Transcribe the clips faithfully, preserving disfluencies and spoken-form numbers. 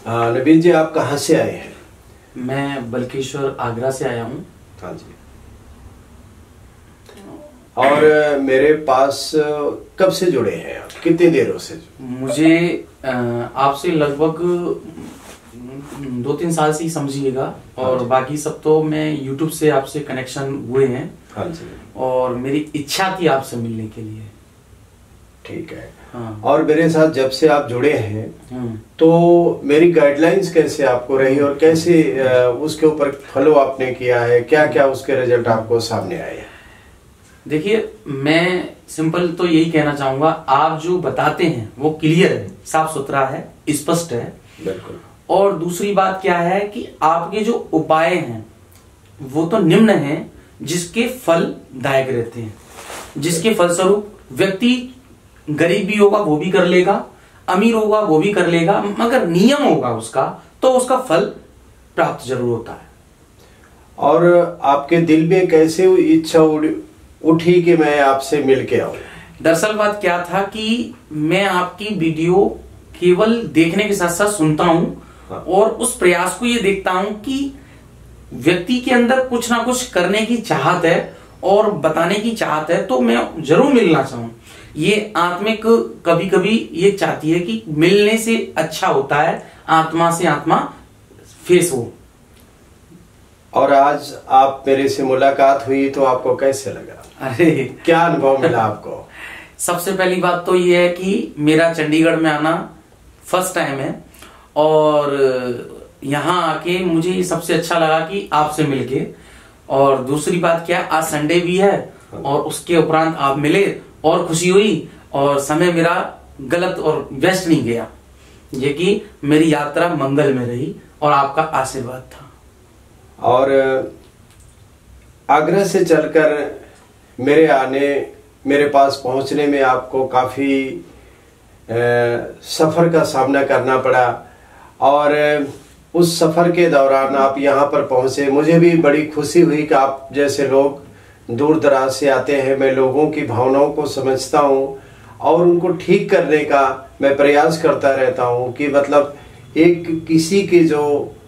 नबील जी, आप कहाँ से आए हैं? मैं बल्केश्वर आगरा से आया हूँ। हाँ जी। और मेरे पास कब से जुड़े हैं आप, कितनी देरों से? मुझे आपसे लगभग दो तीन साल से ही समझिएगा, और बाकी सब तो मैं यूट्यूब से आपसे कनेक्शन हुए हैं। हाँ जी। और मेरी इच्छा थी आपसे मिलने के लिए। ठीक है। हाँ। और मेरे साथ जब से आप जुड़े हैं तो मेरी गाइडलाइंस कैसे आपको रही और कैसे उसके ऊपर फॉलो आपने किया है, क्या क्या उसके रिजल्ट आपको सामने आए हैं? देखिए, मैं सिंपल तो यही कहना चाहूंगा, आप जो बताते हैं वो क्लियर है, साफ सुथरा है, स्पष्ट है। बिल्कुल। और दूसरी बात क्या है कि आपके जो उपाय हैं वो तो निम्न हैं, जिसके फल दायक रहते हैं, जिसके फलस्वरूप व्यक्ति गरीब भी होगा वो भी कर लेगा, अमीर होगा वो भी कर लेगा, मगर नियम होगा उसका तो उसका फल प्राप्त जरूर होता है। और आपके दिल में कैसे इच्छा उठी कि मैं आपसे मिल के आऊं? दरअसल बात क्या था कि मैं आपकी वीडियो केवल देखने के साथ साथ सुनता हूं। हाँ। और उस प्रयास को ये देखता हूं कि व्यक्ति के अंदर कुछ ना कुछ करने की चाहत है और बताने की चाहत है, तो मैं जरूर मिलना चाहूं। ये आत्मिक कभी कभी ये चाहती है कि मिलने से अच्छा होता है आत्मा से आत्मा फेस हो। और आज आप मेरे से मुलाकात हुई तो आपको कैसे लगा? अरे, क्या अनुभव मिला आपको? सबसे पहली बात तो ये है कि मेरा चंडीगढ़ में आना फर्स्ट टाइम है, और यहाँ आके मुझे सबसे अच्छा लगा कि आपसे मिलके। और दूसरी बात क्या, आज संडे भी है और उसके उपरांत आप मिले और खुशी हुई, और समय मेरा गलत और वेस्ट नहीं गया, ये कि मेरी यात्रा मंगल में रही और आपका आशीर्वाद था। और आगरा से चलकर मेरे आने मेरे पास पहुंचने में आपको काफी सफर का सामना करना पड़ा, और उस सफर के दौरान आप यहाँ पर पहुंचे। मुझे भी बड़ी खुशी हुई कि आप जैसे लोग दूर दराज से आते हैं। मैं लोगों की भावनाओं को समझता हूँ और उनको ठीक करने का मैं प्रयास करता रहता हूँ कि मतलब एक किसी के जो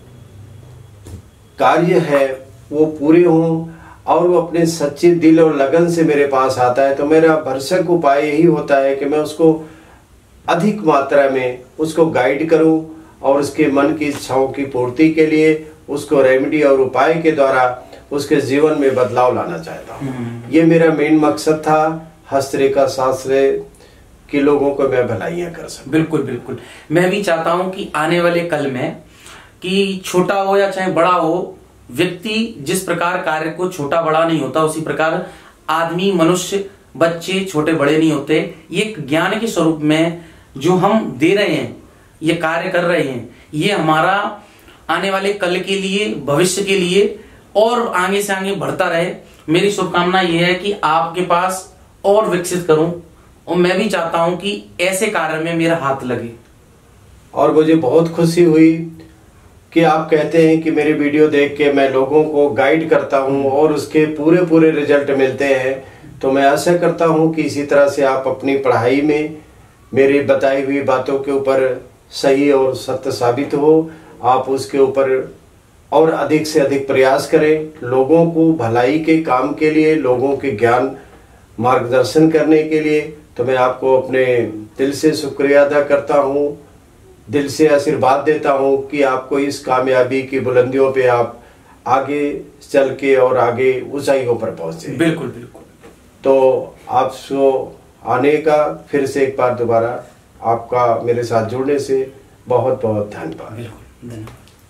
कार्य है वो पूरे हों और वो अपने सच्चे दिल और लगन से मेरे पास आता है, तो मेरा भरसक उपाय यही होता है कि मैं उसको अधिक मात्रा में उसको गाइड करूं और उसके मन की इच्छाओं की पूर्ति के लिए उसको रेमेडी और उपाय के द्वारा उसके जीवन में बदलाव लाना चाहता हूँ। ये मेरा मेन मकसद था, हस्तरेखा शास्त्र के लोगों को मैं भलाइयाँ कर सकूं। बिल्कुल बिल्कुल, मैं भी चाहता हूँ कि आने वाले कल में, कि छोटा हो या चाहे बड़ा हो, व्यक्ति जिस प्रकार कार्य को छोटा बड़ा नहीं होता, उसी प्रकार आदमी, मनुष्य, बच्चे छोटे बड़े नहीं होते। ये ज्ञान के स्वरूप में जो हम दे रहे हैं, ये कार्य कर रहे हैं, ये हमारा आने वाले कल के लिए, भविष्य के लिए और आगे से आगे बढ़ता रहे। मेरी शुभकामना यह है कि आपके पास और विकसित करूं, और मैं भी चाहता हूं कि ऐसे कार्य में मेरा हाथ लगे। और मुझे बहुत खुशी हुई कि आप कहते हैं कि मेरी वीडियो देख के मैं लोगों को गाइड करता हूं और उसके पूरे पूरे रिजल्ट मिलते हैं। तो मैं आशा करता हूं कि इसी तरह से आप अपनी पढ़ाई में मेरी बताई हुई बातों के ऊपर सही और सत्य साबित हो, आप उसके ऊपर और अधिक से अधिक प्रयास करें, लोगों को भलाई के काम के लिए, लोगों के ज्ञान मार्गदर्शन करने के लिए। तो मैं आपको अपने दिल से शुक्रिया अदा करता हूं, दिल से आशीर्वाद देता हूं कि आपको इस कामयाबी की बुलंदियों पे आप आगे चल के और आगे ऊंचाइयों पर पहुंचे। बिल्कुल बिल्कुल। तो आपको आने का फिर से एक बार दोबारा आपका मेरे साथ जुड़ने से बहुत बहुत धन्यवाद। बिल्कुल, धन्यवाद।